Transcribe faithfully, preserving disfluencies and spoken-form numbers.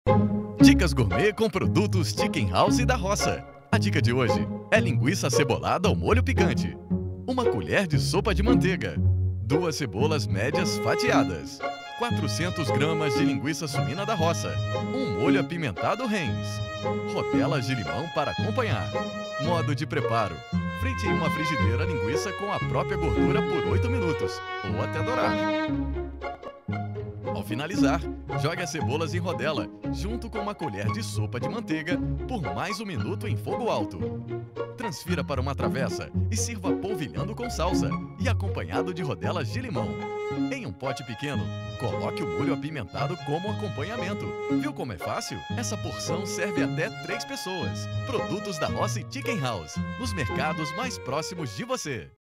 Dicas gourmet com produtos Chicken House da Roça. A dica de hoje é linguiça acebolada ao molho picante. Uma colher de sopa de manteiga. Duas cebolas médias fatiadas. quatrocentas gramas de linguiça suína da Roça. Um molho apimentado Heinz. Rodelas de limão para acompanhar. Modo de preparo: frite em uma frigideira a linguiça com a própria gordura por oito minutos, ou até dourar. Ao finalizar, jogue as cebolas em rodela, junto com uma colher de sopa de manteiga, por mais um minuto em fogo alto. Transfira para uma travessa e sirva polvilhando com salsa e acompanhado de rodelas de limão. Em um pote pequeno, coloque o molho apimentado como acompanhamento. Viu como é fácil? Essa porção serve até três pessoas. Produtos da Roça e Chicken House, nos mercados mais próximos de você.